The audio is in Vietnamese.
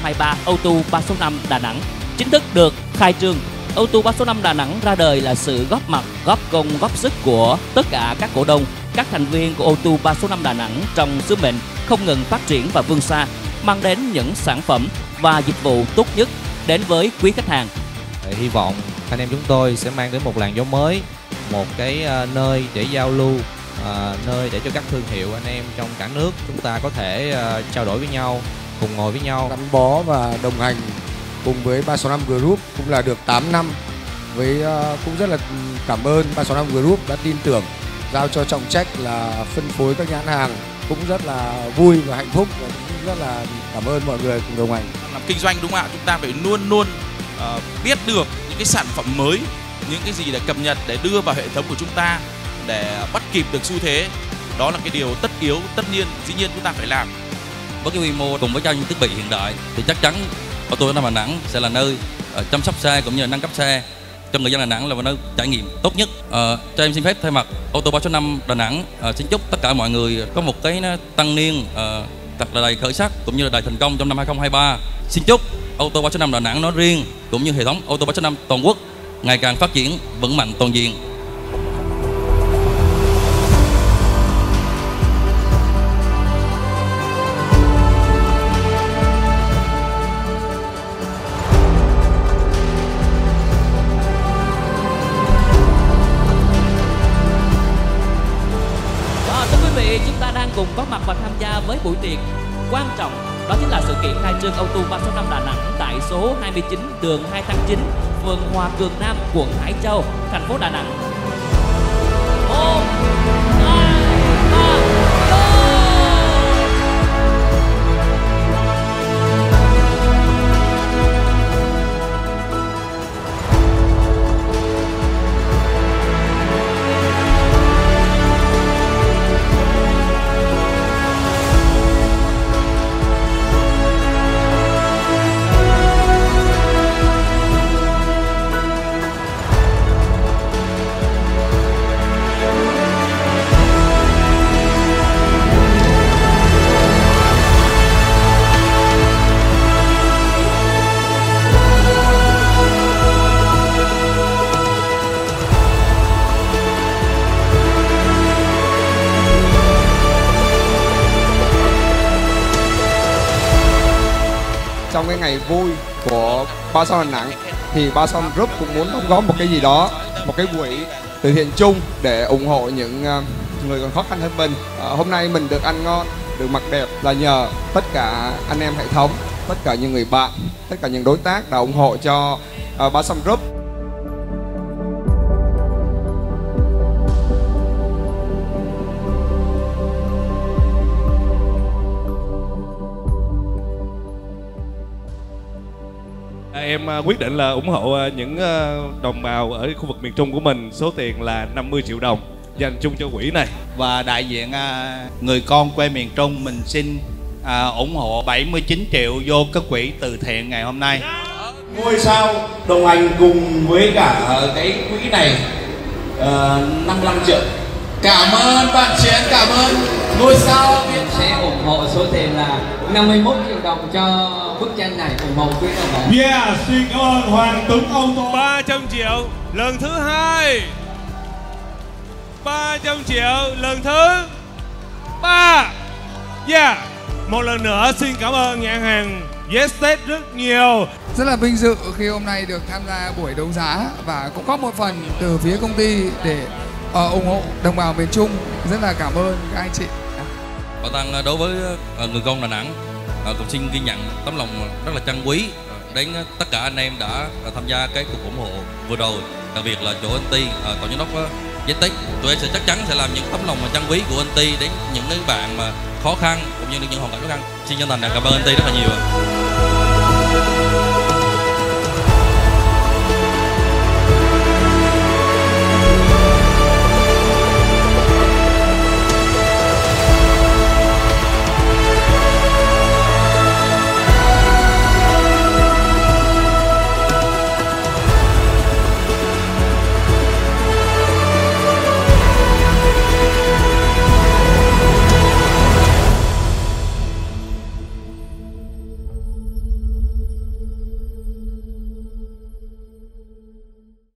2023, Auto 3 số 5 Đà Nẵng chính thức được khai trương. Auto 3 số 5 Đà Nẵng ra đời là sự góp mặt, góp công, góp sức của tất cả các cổ đông, các thành viên của Auto 3 số 5 Đà Nẵng trong sứ mệnh không ngừng phát triển và vươn xa, mang đến những sản phẩm và dịch vụ tốt nhất đến với quý khách hàng. Hy vọng anh em chúng tôi sẽ mang đến một làn gió mới, một cái nơi để giao lưu, nơi để cho các thương hiệu anh em trong cả nước chúng ta có thể trao đổi với nhau, cùng ngồi với nhau, gắn bó và đồng hành cùng với 365 Group cũng là được 8 năm. Cũng rất là cảm ơn 365 Group đã tin tưởng giao cho trọng trách là phân phối các nhãn hàng, cũng rất là vui và hạnh phúc, và cũng rất là cảm ơn mọi người cùng đồng hành. Làm kinh doanh đúng không ạ? Chúng ta phải luôn luôn biết được những cái sản phẩm mới, những cái gì để cập nhật để đưa vào hệ thống của chúng ta để bắt kịp được xu thế. Đó là cái điều tất yếu, tất nhiên, dĩ nhiên chúng ta phải làm. Với cái quy mô cùng với trang thiết bị hiện đại thì chắc chắn Auto Đà Nẵng sẽ là nơi chăm sóc xe cũng như là nâng cấp xe cho người dân Đà Nẵng, là một nơi trải nghiệm tốt nhất. Cho em xin phép thay mặt Auto 3 số 5 Đà Nẵng xin chúc tất cả mọi người có một cái tăng niên thật là đầy khởi sắc cũng như là đầy thành công trong năm 2023. Xin chúc Auto 3 số 5 Đà Nẵng nói riêng cũng như hệ thống Auto 3 số 5 toàn quốc ngày càng phát triển vững mạnh toàn diện. Chúng ta đang cùng có mặt và tham gia với buổi tiệc quan trọng, đó chính là sự kiện khai trương Auto 3 số 5 Đà Nẵng tại số 29 đường 2 tháng 9, phường Hòa Cường Nam, quận Hải Châu, thành phố Đà Nẵng. 1, 2, 3, go! Trong cái ngày vui của 365 Đà Nẵng thì 365 Group cũng muốn đóng góp một cái gì đó, một cái quỹ từ thiện chung để ủng hộ những người còn khó khăn hơn mình. Hôm nay mình được ăn ngon, được mặc đẹp là nhờ tất cả anh em hệ thống, tất cả những người bạn, tất cả những đối tác đã ủng hộ cho 365 Group. Em quyết định là ủng hộ những đồng bào ở khu vực miền Trung của mình, số tiền là 50 triệu đồng dành chung cho quỹ này. Và đại diện người con quê miền Trung mình xin ủng hộ 79 triệu vô cái quỹ từ thiện ngày hôm nay. Ngôi sao đồng hành cùng với cả cái quỹ này 55 triệu. Cảm ơn bạn Chiến, cảm ơn ngôi sao. Mình sẽ ủng hộ số tiền là 51 triệu đồng cho bức tranh này, ủng hộ quỹ đồng bào. Yeah, xin cảm ơn Hoàng Tuấn Auto. 300 triệu lần thứ 2, 300 triệu lần thứ 3. Yeah, một lần nữa xin cảm ơn nhãn hàng Yestet rất nhiều. Rất là vinh dự khi hôm nay được tham gia buổi đấu giá và cũng có một phần từ phía công ty để ủng hộ đồng bào miền Trung. Rất là cảm ơn các anh chị. Bảo tàng đối với người con Đà Nẵng cũng xin ghi nhận tấm lòng rất là trân quý đến tất cả anh em đã tham gia cái cuộc ủng hộ vừa rồi, đặc biệt là chỗ anh Ty, tổng giám đốc Yestet. Tụi em sẽ chắc chắn sẽ làm những tấm lòng mà trân quý của anh Ty đến những cái bạn mà khó khăn cũng như những hoàn cảnh khó khăn. Xin chân thành cảm ơn anh Ty rất là nhiều.